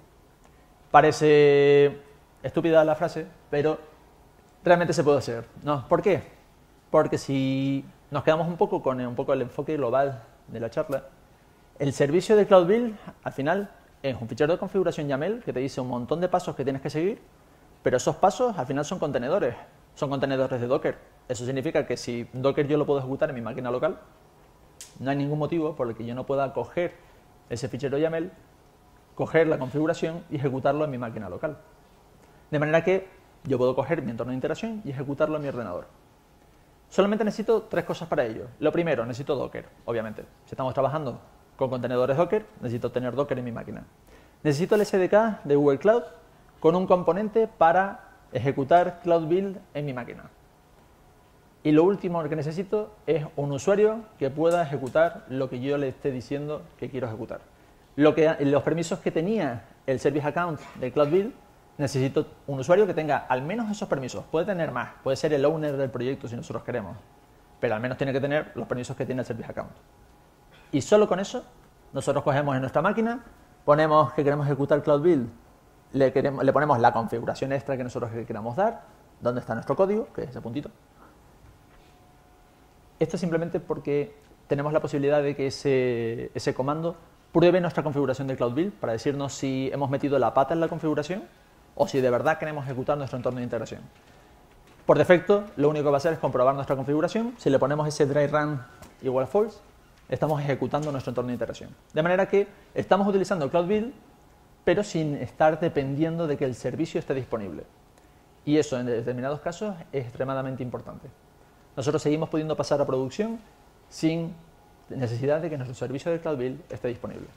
Speaker 1: Parece estúpida la frase, pero realmente se puede hacer, ¿no? ¿Por qué? Porque si nos quedamos un poco con un poco el enfoque global de la charla, el servicio de Cloud Build, al final, es un fichero de configuración YAML que te dice un montón de pasos que tienes que seguir, pero esos pasos al final son contenedores, son contenedores de Docker. Eso significa que si Docker yo lo puedo ejecutar en mi máquina local, no hay ningún motivo por el que yo no pueda coger ese fichero YAML, coger la configuración y ejecutarlo en mi máquina local. De manera que yo puedo coger mi entorno de integración y ejecutarlo en mi ordenador. Solamente necesito tres cosas para ello. Lo primero, necesito Docker, obviamente. Si estamos trabajando con contenedores Docker, necesito tener Docker en mi máquina. Necesito el S D K de Google Cloud con un componente para ejecutar Cloud Build en mi máquina. Y lo último que necesito es un usuario que pueda ejecutar lo que yo le esté diciendo que quiero ejecutar. Lo que, los permisos que tenía el Service Account de Cloud Build, necesito un usuario que tenga al menos esos permisos. Puede tener más, puede ser el owner del proyecto si nosotros queremos, pero al menos tiene que tener los permisos que tiene el Service Account. Y solo con eso, nosotros cogemos en nuestra máquina, ponemos que queremos ejecutar Cloud Build, le, queremos, le ponemos la configuración extra que nosotros queramos dar, dónde está nuestro código, que es ese puntito. Esto es simplemente porque tenemos la posibilidad de que ese, ese comando pruebe nuestra configuración de Cloud Build para decirnos si hemos metido la pata en la configuración o si de verdad queremos ejecutar nuestro entorno de integración. Por defecto, lo único que va a hacer es comprobar nuestra configuración. Si le ponemos ese dry run igual a false, estamos ejecutando nuestro entorno de integración. De manera que estamos utilizando Cloud Build, pero sin estar dependiendo de que el servicio esté disponible. Y eso, en determinados casos, es extremadamente importante. Nosotros seguimos pudiendo pasar a producción sin necesidad de que nuestro servicio de Cloud Build esté disponible.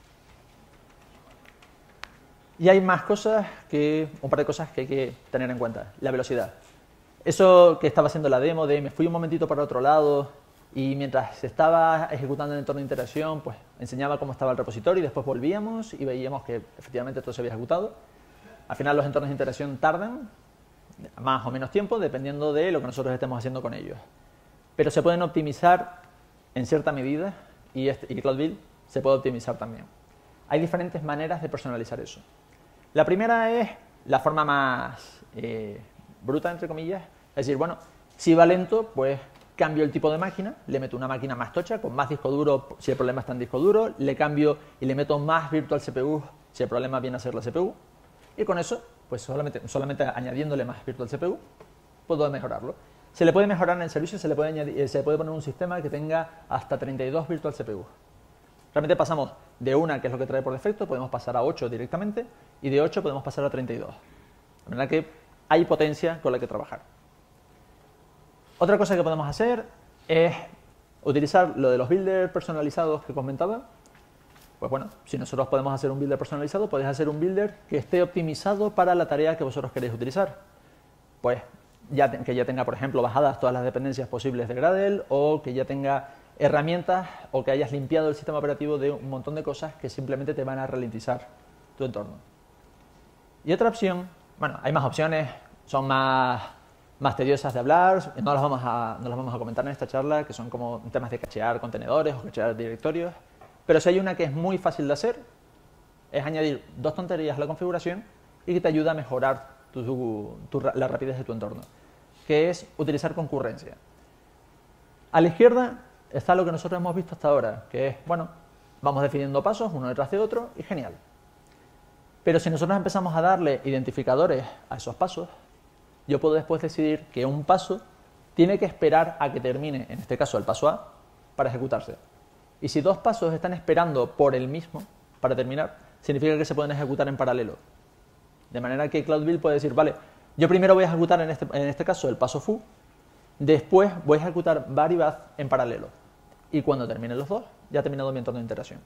Speaker 1: Y hay más cosas, que, un par de cosas que hay que tener en cuenta. La velocidad. Eso que estaba haciendo la demo de me fui un momentito para otro lado y mientras estaba ejecutando el entorno de integración, pues enseñaba cómo estaba el repositorio y después volvíamos y veíamos que efectivamente todo se había ejecutado. Al final los entornos de integración tardan más o menos tiempo dependiendo de lo que nosotros estemos haciendo con ellos. Pero se pueden optimizar en cierta medida y, este, y Cloud Build se puede optimizar también. Hay diferentes maneras de personalizar eso. La primera es la forma más eh, bruta, entre comillas, es decir, bueno, si va lento, pues cambio el tipo de máquina, le meto una máquina más tocha, con más disco duro si el problema está en disco duro, le cambio y le meto más Virtual C P U si el problema viene a ser la C P U, y con eso, pues solamente, solamente añadiéndole más Virtual C P U, puedo mejorarlo. Se le puede mejorar en el servicio, se le puede, añadir, se puede poner un sistema que tenga hasta treinta y dos Virtual C P U. Realmente pasamos de una, que es lo que trae por defecto, podemos pasar a ocho directamente, y de ocho podemos pasar a treinta y dos. De manera que hay potencia con la que trabajar. Otra cosa que podemos hacer es utilizar lo de los builders personalizados que comentaba. Pues bueno, si nosotros podemos hacer un builder personalizado, podéis hacer un builder que esté optimizado para la tarea que vosotros queréis utilizar. Pues ya que ya tenga, por ejemplo, bajadas todas las dependencias posibles de Gradle, o que ya tenga herramientas, o que hayas limpiado el sistema operativo de un montón de cosas que simplemente te van a ralentizar tu entorno. Y otra opción, bueno, hay más opciones, son más, más tediosas de hablar, no las, vamos a, no las vamos a comentar en esta charla, que son como temas de cachear contenedores o cachear directorios, pero si hay una que es muy fácil de hacer, es añadir dos tonterías a la configuración y que te ayuda a mejorar tu, tu, la rapidez de tu entorno, que es utilizar concurrencia. A la izquierda está lo que nosotros hemos visto hasta ahora, que es, bueno, vamos definiendo pasos uno detrás de otro y genial. Pero si nosotros empezamos a darle identificadores a esos pasos, yo puedo después decidir que un paso tiene que esperar a que termine, en este caso el paso A, para ejecutarse. Y si dos pasos están esperando por el mismo para terminar, significa que se pueden ejecutar en paralelo. De manera que Cloud Build puede decir, vale, yo primero voy a ejecutar en este, en este caso el paso foo, después voy a ejecutar var y bath en paralelo. Y cuando terminen los dos, ya ha terminado mi entorno de integración.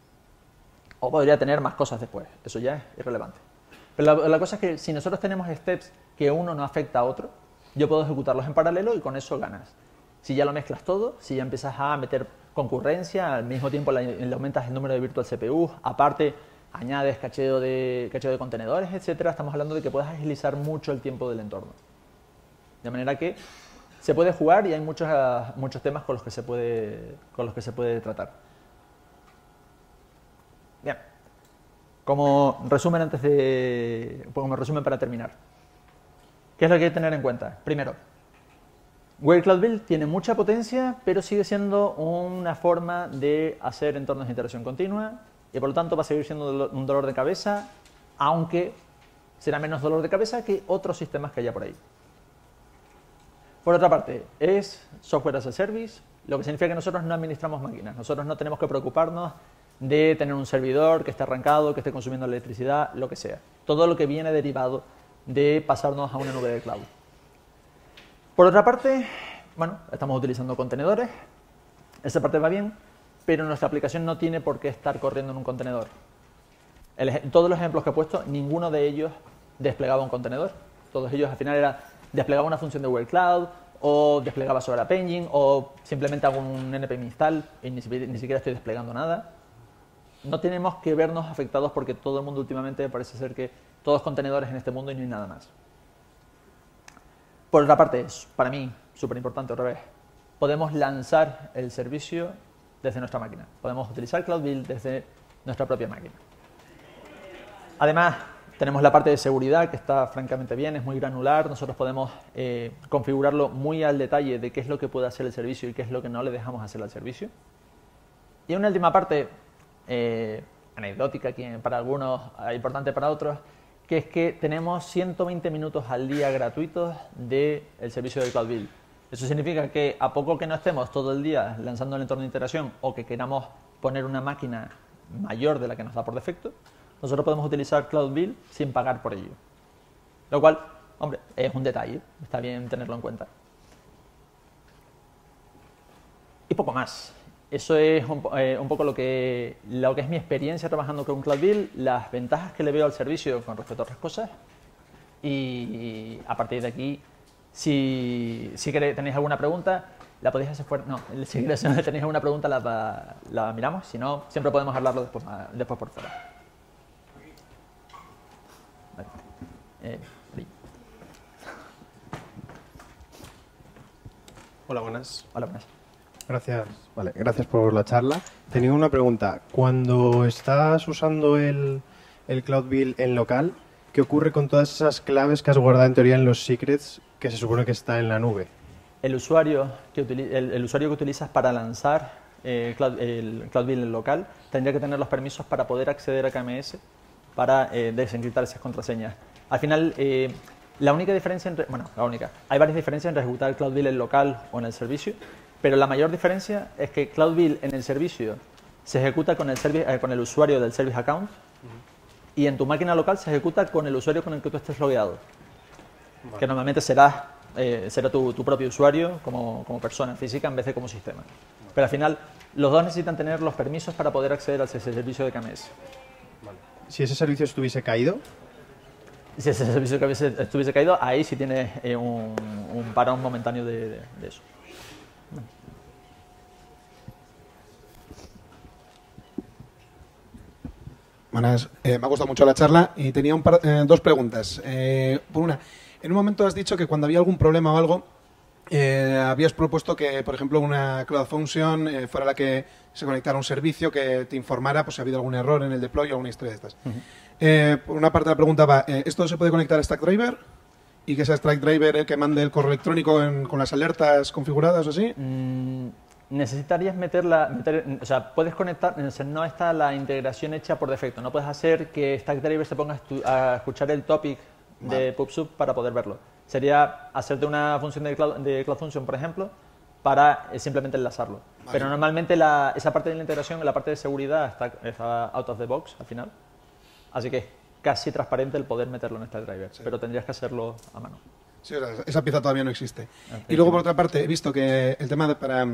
Speaker 1: O podría tener más cosas después, eso ya es irrelevante. Pero la, la cosa es que si nosotros tenemos steps que uno no afecta a otro, yo puedo ejecutarlos en paralelo y con eso ganas. Si ya lo mezclas todo, si ya empiezas a meter concurrencia, al mismo tiempo le, le aumentas el número de Virtual C P U, aparte añades cacheo de, cacheo de contenedores, etcétera, estamos hablando de que puedes agilizar mucho el tiempo del entorno. De manera que se puede jugar y hay muchos, uh, muchos temas con los que se puede, con los que se puede tratar. Bien, como resumen antes de, como resumen para terminar, ¿qué es lo que hay que tener en cuenta? Primero, Google Cloud Build tiene mucha potencia, pero sigue siendo una forma de hacer entornos de integración continua y por lo tanto va a seguir siendo un dolor de cabeza, aunque será menos dolor de cabeza que otros sistemas que haya por ahí. Por otra parte, es software as a service, lo que significa que nosotros no administramos máquinas, nosotros no tenemos que preocuparnos de tener un servidor que esté arrancado, que esté consumiendo electricidad, lo que sea. Todo lo que viene derivado de pasarnos a una nube de cloud. Por otra parte, bueno, estamos utilizando contenedores, esa parte va bien, pero nuestra aplicación no tiene por qué estar corriendo en un contenedor. El, todos los ejemplos que he puesto, ninguno de ellos desplegaba un contenedor. Todos ellos al final era desplegaba una función de Google Cloud, o desplegaba sobre App Engine, o simplemente hago un npm install y ni, ni siquiera estoy desplegando nada. No tenemos que vernos afectados porque todo el mundo últimamente parece ser que todos contenedores en este mundo y no hay nada más. Por otra parte, es para mí súper importante otra vez, podemos lanzar el servicio desde nuestra máquina. Podemos utilizar Cloud Build desde nuestra propia máquina. Además, tenemos la parte de seguridad que está francamente bien, es muy granular. Nosotros podemos eh, configurarlo muy al detalle de qué es lo que puede hacer el servicio y qué es lo que no le dejamos hacer al servicio. Y una última parte, eh, anecdótica que para algunos, importante para otros, que es que tenemos ciento veinte minutos al día gratuitos del servicio de Cloud Build. Eso significa que a poco que no estemos todo el día lanzando el entorno de integración o que queramos poner una máquina mayor de la que nos da por defecto, nosotros podemos utilizar Cloud Build sin pagar por ello. Lo cual, hombre, es un detalle, está bien tenerlo en cuenta. Y poco más. Eso es un, eh, un poco lo que, lo que es mi experiencia trabajando con Cloud Build, las ventajas que le veo al servicio con respecto a otras cosas. Y, y a partir de aquí, si, si queréis, tenéis alguna pregunta, la podéis hacer fuera. No, si tenéis alguna pregunta, la, la miramos. Si no, siempre podemos hablarlo después, después por fuera. Vale. Eh,
Speaker 2: Hola, buenas.
Speaker 1: Hola, buenas.
Speaker 2: Gracias. Vale, gracias por la charla. Tenía una pregunta. Cuando estás usando el, el Cloud Build en local, ¿qué ocurre con todas esas claves que has guardado en teoría en los secrets que se supone que está en la nube?
Speaker 1: El usuario que, el, el usuario que utilizas para lanzar eh, Cloud, el Cloud Build en local tendría que tener los permisos para poder acceder a K M S para eh, desencriptar esas contraseñas. Al final, eh, la única diferencia entre, bueno, la única, hay varias diferencias entre ejecutar el Cloud Build en local o en el servicio, pero la mayor diferencia es que Cloud Build en el servicio se ejecuta con el, service, eh, con el usuario del Service Account uh-huh. y en tu máquina local se ejecuta con el usuario con el que tú estés logueado, vale. que normalmente será, eh, será tu, tu propio usuario como, como persona física en vez de como sistema. Vale. Pero al final, los dos necesitan tener los permisos para poder acceder al servicio de K M S.
Speaker 2: Vale. Si ese servicio estuviese caído...
Speaker 1: Si ese servicio estuviese caído, ahí sí tienes eh, un, un parón momentáneo de, de, de eso.
Speaker 3: Buenas, eh, me ha gustado mucho la charla y tenía un par, eh, dos preguntas. Eh, por una, en un momento has dicho que cuando había algún problema o algo, eh, habías propuesto que, por ejemplo, una Cloud Function eh, fuera la que se conectara a un servicio que te informara pues, si ha habido algún error en el deploy o alguna historia de estas. Uh-huh. eh, por una parte la pregunta va, eh, ¿esto se puede conectar a Stackdriver? ¿Y que sea Stackdriver el que mande el correo electrónico en, con las alertas configuradas o así?
Speaker 1: Mm. Necesitarías meterla, meter, o sea, puedes conectar, o sea, no está la integración hecha por defecto, no puedes hacer que Stackdriver se ponga a escuchar el topic vale. de PubSub para poder verlo. Sería hacerte una función de Cloud, de Cloud Function, por ejemplo, para eh, simplemente enlazarlo. Vale. Pero normalmente la, esa parte de la integración, la parte de seguridad, está, está out of the box al final, así que es casi transparente el poder meterlo en Stackdriver, sí. pero tendrías que hacerlo a mano.
Speaker 3: Sí, o sea, esa pieza todavía no existe. Okay. Y luego, por otra parte, he visto que el tema de para...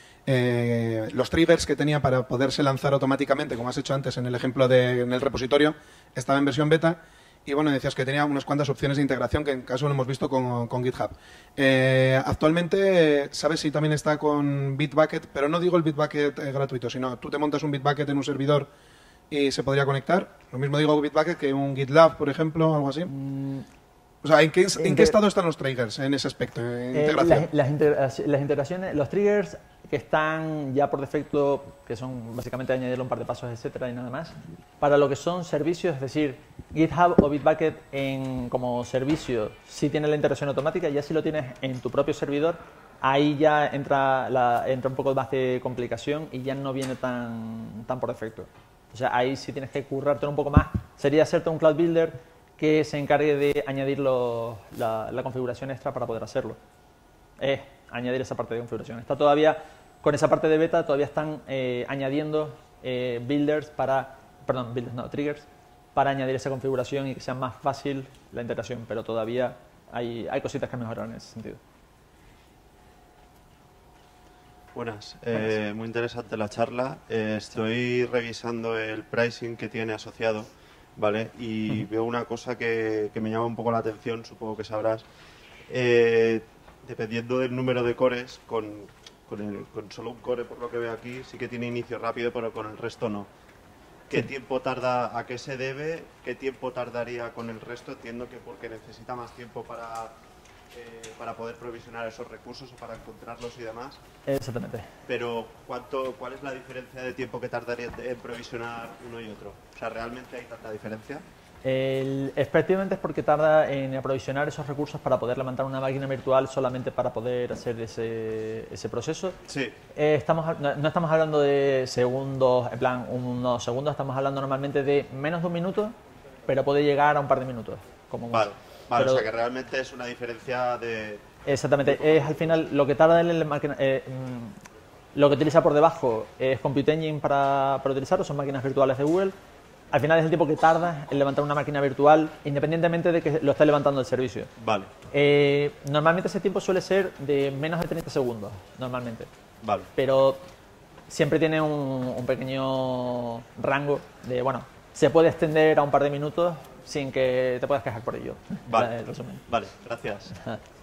Speaker 3: Eh, los triggers que tenía para poderse lanzar automáticamente, como has hecho antes en el ejemplo de, en el repositorio, estaba en versión beta y bueno, decías que tenía unas cuantas opciones de integración que en caso lo hemos visto con, con GitHub. Eh, actualmente, ¿sabes si también está con Bitbucket? Pero no digo el Bitbucket eh, gratuito, sino tú te montas un Bitbucket en un servidor y se podría conectar. Lo mismo digo Bitbucket que un GitLab, por ejemplo, algo así. Mm. O sea, ¿en qué, ¿en qué estado están los triggers en ese aspecto? En
Speaker 1: eh, las, las, integra las integraciones, los triggers que están ya por defecto, que son básicamente añadirle un par de pasos, etcétera, y nada más, para lo que son servicios, es decir, GitHub o Bitbucket en, como servicio, si tiene la integración automática, ya si lo tienes en tu propio servidor, ahí ya entra, la, entra un poco más de complicación y ya no viene tan, tan por defecto. O sea, ahí sí tienes que currarte un poco más. Sería hacerte un Cloud Builder que se encargue de añadir lo, la, la configuración extra para poder hacerlo. Es eh, añadir esa parte de configuración. Está todavía, con esa parte de beta, todavía están eh, añadiendo eh, builders para, perdón, builders, no, triggers, para añadir esa configuración y que sea más fácil la integración, pero todavía hay, hay cositas que mejorar en ese sentido.
Speaker 4: Buenas, eh, muy interesante la charla. Eh, estoy revisando el pricing que tiene asociado, ¿vale? Y veo una cosa que, que me llama un poco la atención, supongo que sabrás. Eh, dependiendo del número de cores, con, con, el, con solo un core, por lo que veo aquí, sí que tiene inicio rápido, pero con el resto no. ¿Qué sí. tiempo tarda, a qué se debe? ¿Qué tiempo tardaría con el resto? Entiendo que porque necesita más tiempo para... Eh, para poder provisionar esos recursos o para encontrarlos y demás.
Speaker 1: Exactamente.
Speaker 4: Pero ¿cuánto, ¿cuál es la diferencia de tiempo que tardaría en provisionar uno y otro? O sea, ¿realmente hay tanta diferencia?
Speaker 1: El, efectivamente es porque tarda en aprovisionar esos recursos para poder levantar una máquina virtual solamente para poder hacer ese, ese proceso.
Speaker 4: Sí.
Speaker 1: Eh, estamos, no, no estamos hablando de segundos, en plan unos segundos, estamos hablando normalmente de menos de un minuto, pero puede llegar a un par de minutos. Como
Speaker 4: vale. Vale,
Speaker 1: Pero,
Speaker 4: o sea que realmente es una diferencia de...
Speaker 1: Exactamente, es al final lo que tarda en la máquina, eh, lo que utiliza por debajo es Compute Engine para, para utilizarlo, son máquinas virtuales de Google. Al final es el tiempo que tarda en levantar una máquina virtual independientemente de que lo esté levantando el servicio.
Speaker 4: Vale.
Speaker 1: Eh, normalmente ese tiempo suele ser de menos de treinta segundos, normalmente.
Speaker 4: Vale.
Speaker 1: Pero siempre tiene un, un pequeño rango de, bueno, se puede extender a un par de minutos sin que te puedas quejar por ello.
Speaker 4: Vale,
Speaker 1: el resumen.
Speaker 4: vale, gracias.